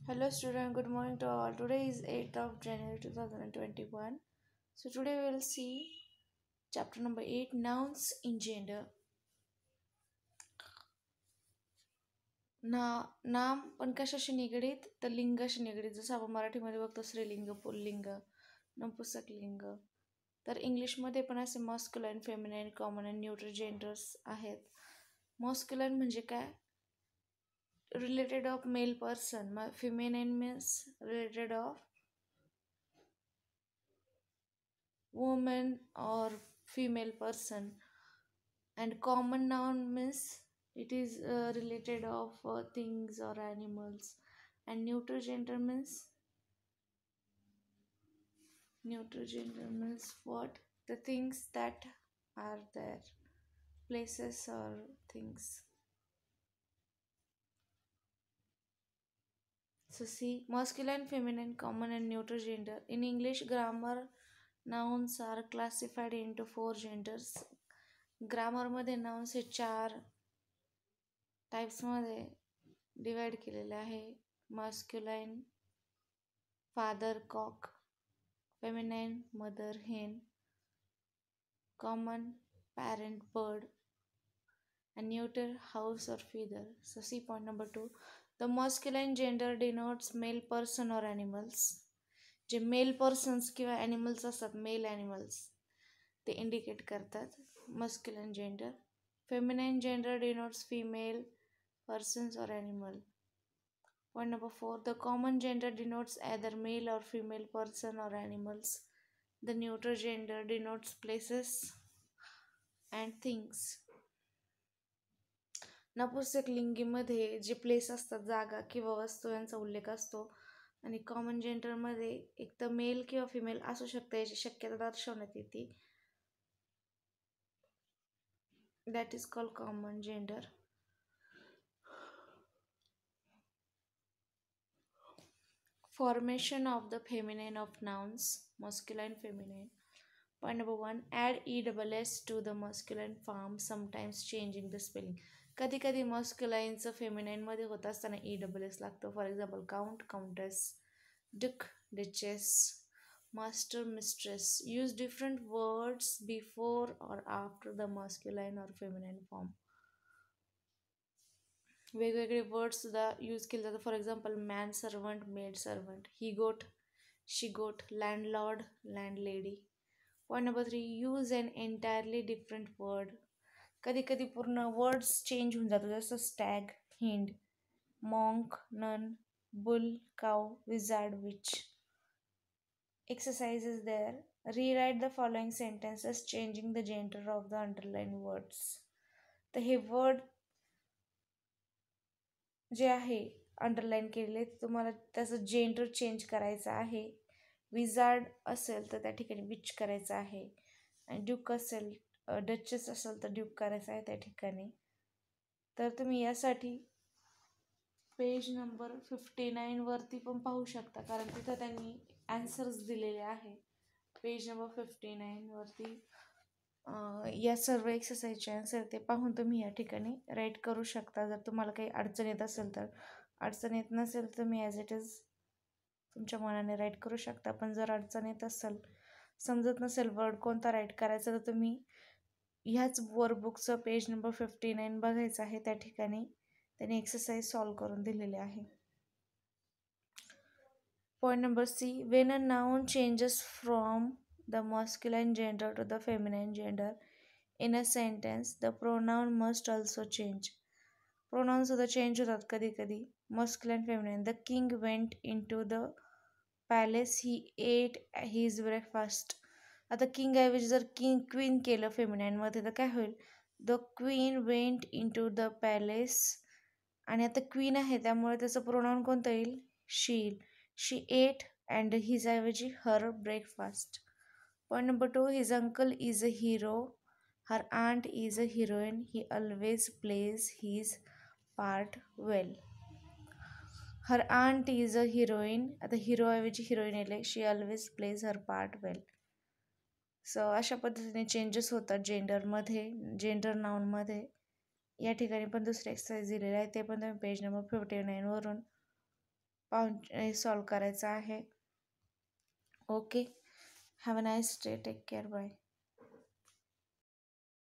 Hello student, good morning to all. Today is 8th of January 2021. So today we will see chapter number 8, nouns in gender. नाम पण कशाशी निगडीत तर लिंगाशी निगडीत. जसं आपण मराठीमध्ये बघतो स्त्रीलिंग, पुल्लिंग, नपुंसकलिंग. तर इंग्लिशमध्ये पण असे मॉस्क्युलाइन, फेमिनाइन, कॉमन आणि न्यूट्रल जेंडर्स आहेत. मॉस्क्युलाइन म्हणजे काय? Related of male person. Feminine means related of woman or female person, and common noun means it is related of things or animals, and neutral gender means what? The things that are there, places or things. So see, masculine, feminine, common and neutral gender. In English grammar, nouns are classified into 4 genders. ग्रामरमध्ये nouns हे 4 टाइप्समध्ये divide केलेले आहे. Masculine, father cock, feminine, mother hen, common, parent bird, and neuter, house or feather. So see point number 2. The masculine gender denotes male person or animals. जे male persons किंवा animals असतात, male animals, ते indicate करतात masculine gender. Feminine gender denotes female persons or animal. Point number 4. The common gender denotes either male or female person or animals. The neutral gender denotes places and things. नपुंसक लिंगीमध्ये जे place असतात, जागा किंवा वस्तू यांचा उल्लेख असतो, आणि कॉमन जेंडरमध्ये एक तर मेल किंवा फिमेल असू शकते याची शक्यता दर्शवण्यात येते. That is called common gender. Formation of the feminine of nouns, masculine, feminine. Point number 1. Add ESS to the masculine form, sometimes changing the spelling. कधी कधी मस्क्युलाइनचं फेमिनाइनमध्ये होत असताना ESS लागतं. For example count, countess, duke, duchess, master, mistress. Use different words before और after the masculine और feminine form. वेगवेगळे words सुद्धा use केले जातात. For example man servant, maid servant, he goat, she goat, landlord, landlady. Point number 3. Use an entirely different word. कधी कधी पूर्ण words change होऊन जातात, जसं stag, hind, monk, nun, bull, cow, wizard, witch. Exercise is there. Rewrite the following sentences changing the gender of the underline words. तर हे word जे आहे अंडरलाईन केलेले, तुम्हाला त्याचं जेंडर चेंज करायचं आहे. विझार्ड असेल तर त्या ठिकाणी विच करायचं आहे, आणि ड्यूक असेल, डचेस असेल तर ड्यूक करायचं आहे त्या ठिकाणी. तर तुम्ही यासाठी पेज नंबर 59 वरती पण पाहू शकता, कारण तिथं त्यांनी ॲन्सर्स दिलेले आहे. पेज नंबर 59 वरती या सर्व एक्सरसाइजचे आन्सर ते पाहून तुम्ही या ठिकाणी राईट करू शकता. जर तुम्हाला काही अडचण येत असेल तर. अडचण येत नसेल तर तुम्ही ॲज इट इज तुमच्या मनाने राईट करू शकता. पण जर अडचण येत असेल, समजत नसेल वर्ड कोणता राईट करायचा, तर तुम्ही ह्याच वर्कबुकचं पेज नंबर 59 बघायचं आहे. त्या ठिकाणी त्यांनी एक्सरसाइज सॉल्व करून दिलेले आहे. Point number C. When a noun changes from the masculine gender to the feminine gender in a sentence, the pronoun must also change. Pronouns सुद्धा चेंज होतात कधी कधी. Masculine, feminine. The king went into the palace. He ate his breakfast. आता king ऐवजी जर king queen केलं feminine मध्ये तर काय होईल? The queen went into the palace. आणि आता क्वीन आहे त्यामुळे त्याचं प्रोनाउन कोणतं येईल? शी येईल. शी एट अँड हिज ऐवजी her breakfast. Point number 2. His uncle is a hero. Her aunt is a heroine. He always plays his part well. Her aunt is a heroine. आता हिरो ऐवजी heroine येईल. She always plays her part well. So अशा पद्धतीने changes होतात जेंडरमध्ये, gender नाउनमध्ये. या ठिकाणी पण दुसरे एक्सरसाइज दिलेले आहे, ते पण तुम्ही पेज नंबर 59 वरून सॉल्व करायचा आहे. Okay. Have a nice day. Take care. Bye.